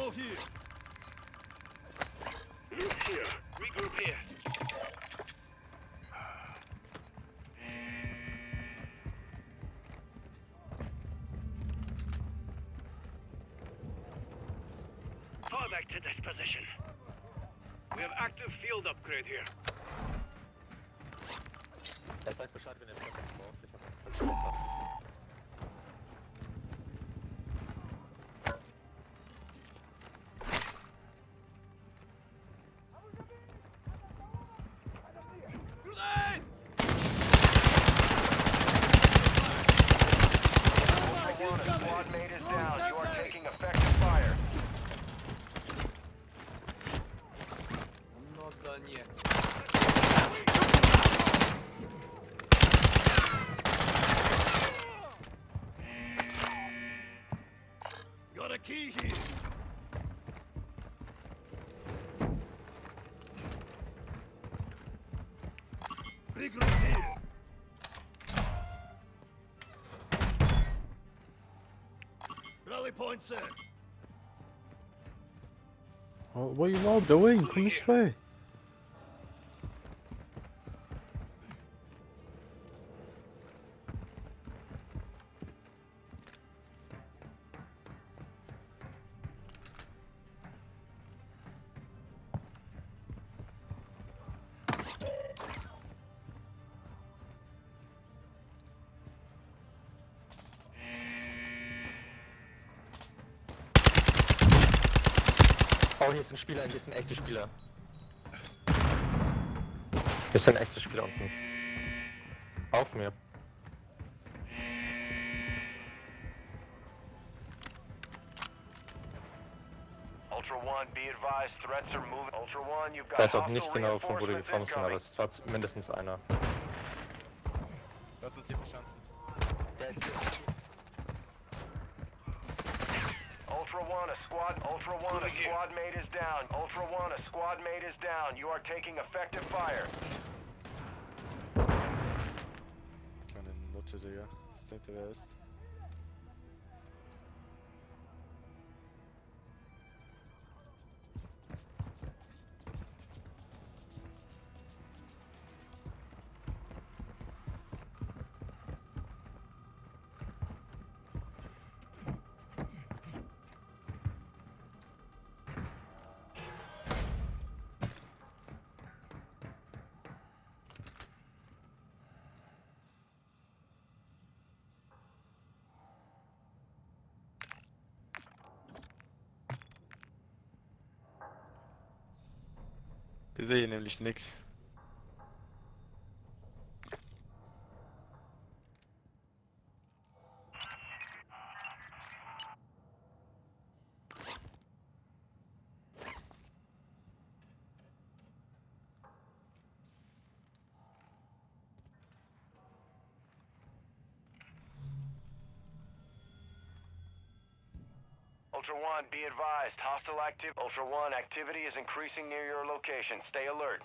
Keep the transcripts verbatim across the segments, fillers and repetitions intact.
Hostile here. Here, regroup here. Fall back to this position. We have active field upgrade here. Er sagt Bescheid, wenn ihr Treffer braucht. Ich hab Grenade! Ultra One, a squad mate is down. You are taking effective fire. No to nie. Got a key here. Big room here. Rally point set. Oh, what are you all doing? Come this way. Oh, hier ist ein Spieler, hier ist ein echter Spieler. Hier ist ein echter Spieler unten. Auf mir. Ultra One, be advised, threats are moving. Ultra One, you've Ich got weiß auch nicht hostile genau, von wo die reinforcements gekommen sind, aber incoming. es war zu- mindestens einer. Lass uns hier verschanzen. Der ist Ultra One, a squad. Ultra One, a squad mate is down. Ultra One, a squad mate is down. You are taking effective fire. Kleine Nutte, Digga. Was denkt ihr, wer er ist? Ich sehe hier nämlich nix. Ultra One, be advised. Hostile active. Ultra One, activity is increasing near your location. Stay alert.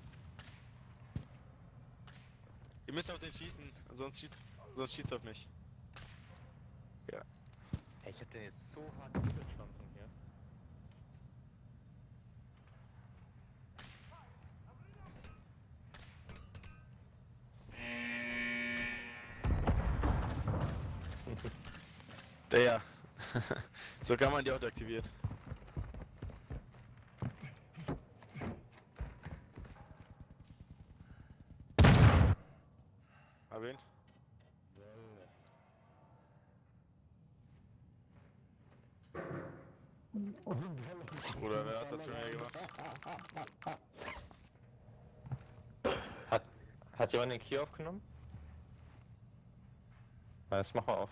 Ihr müsst auf den schießen, sonst schießt, sonst schießt auf mich. Hey, ich hab den jetzt so hart getötet schon von hier. Der. So kann man die auch deaktivieren. Erwähnt? Oder wer hat das für mich gemacht? Hat, hat jemand den Key aufgenommen? Na, jetzt mach mal auf.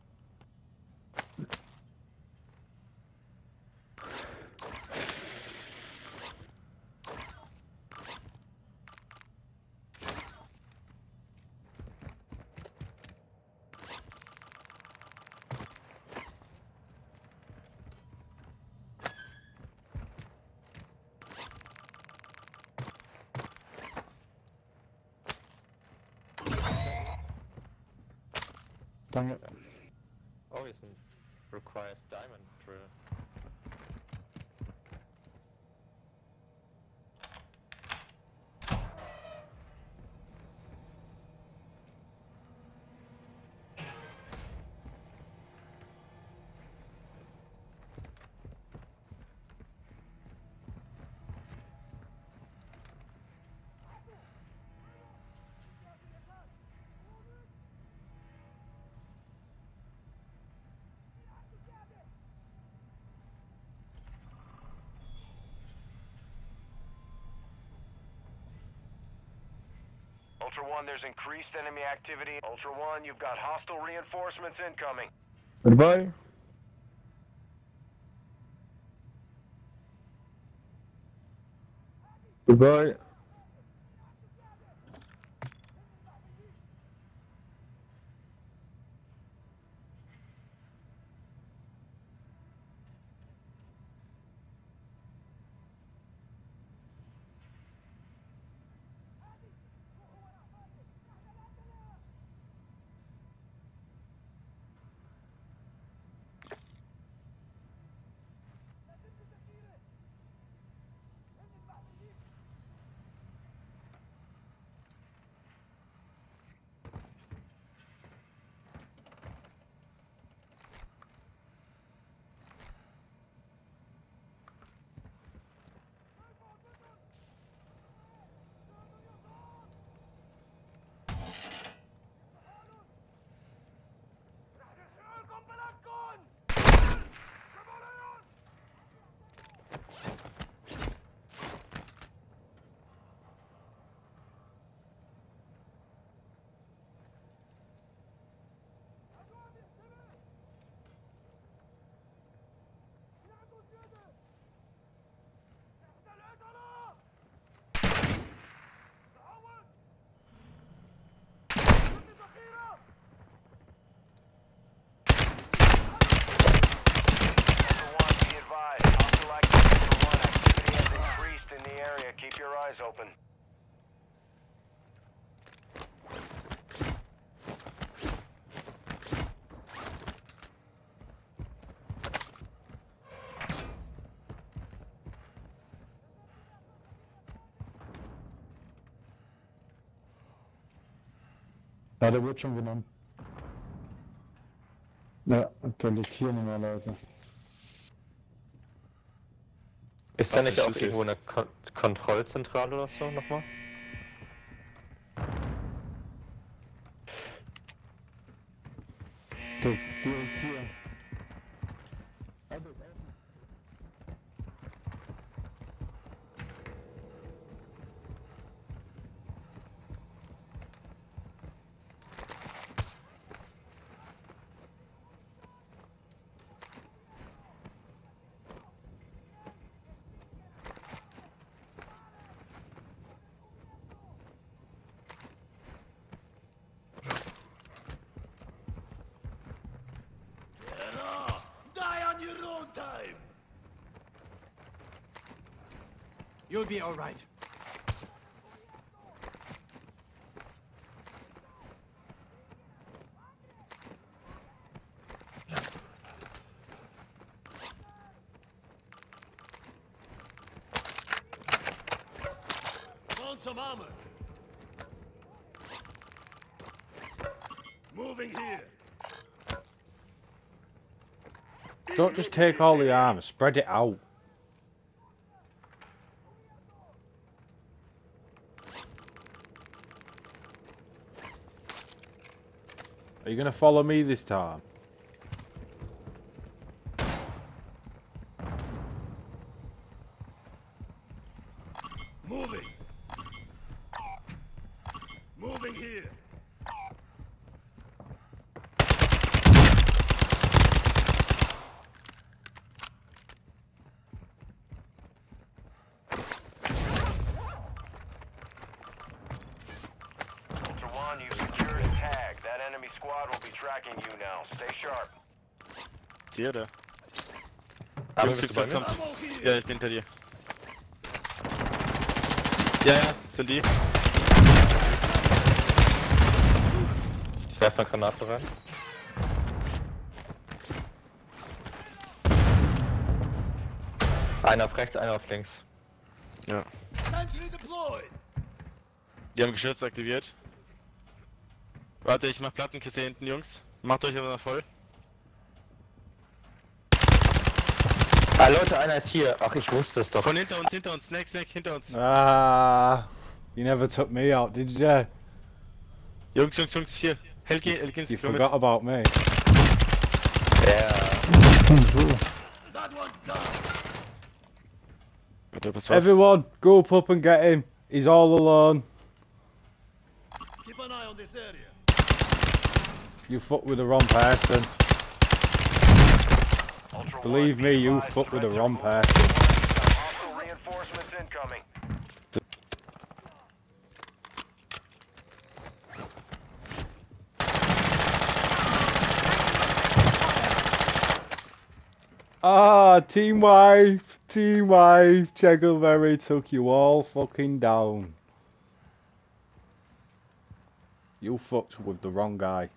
Danke. Oh, hier ist ein Requires Diamond Drill. Ultra One, there's increased enemy activity. Ultra One, you've got hostile reinforcements incoming. Goodbye. Goodbye. Keep your eyes open. Ja, der wird schon genommen. Ja, der liegt hier normalerweise. Ist da Was, nicht ein auch Schlüssel? irgendwo eine Kon Kontrollzentrale oder so nochmal? Der, die ist hier. Also, Get off! Die on your own time! You'll be alright. some armor. Moving here. Don't just take all the armor, spread it out. Are you gonna follow me this time? Moving. Moving here. Ultra One, you secured a tag. That enemy squad will be tracking you now. Stay sharp. Ist hier, oder? Armin, Jungs, bist du bei Jungs, mir? kommt. Ammo here. Ja, ich bin hinter dir. Ja, ja, sind die. Ich werfe eine Granate rein. Einer auf rechts, einer auf links. Ja. Sentry deployed. Die haben Geschütz aktiviert. Warte, ich mach Plattenkiste hinten, Jungs. Macht euch aber noch voll. Ah Leute, einer ist hier. Ach, ich wusste es doch. Von hinter uns, hinter uns, Snack, Snack, hinter uns. Ah, you never took me out, did you? Jungs, Jungs, Jungs, hier. Helgi, Helgi, You forgot about me. Ja. That one's done. Warte, pass auf. Everyone, go up and get him. He's all alone. Keep an eye on this area. You fuck with the wrong person. Ultra Believe One, me, be you advised, fuck with the threats are wrong moving. person. Hostile reinforcements incoming. Ah, team wife, team wife. Cheggleberry took you all fucking down. You fucked with the wrong guy.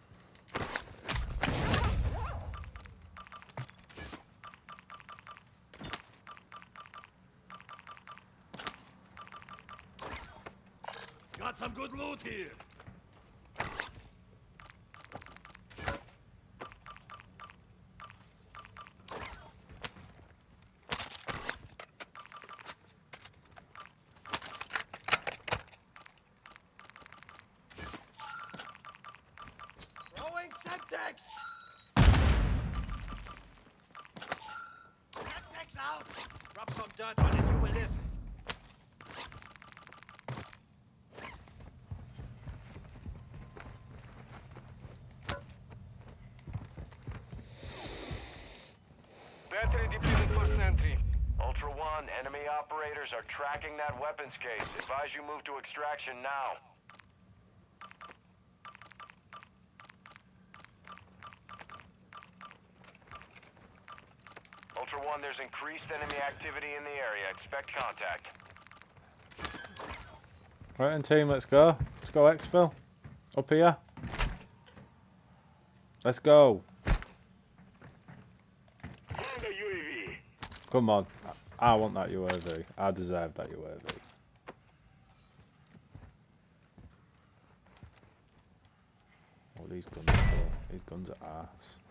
Got some good loot here. Throwing Semtex! Semtex out! Rub some dirt on it, you will live. Battery depleted for sentry. Ultra One, enemy operators are tracking that weapons case. Advise you move to extraction now. Ultra One, there's increased enemy activity in the area. Expect contact. Right then, team, let's go. Let's go, Exfil. Up here. Let's go. Come on. I I want that U A V. I deserve that U A V. Oh, these guns are cool. These guns are arse.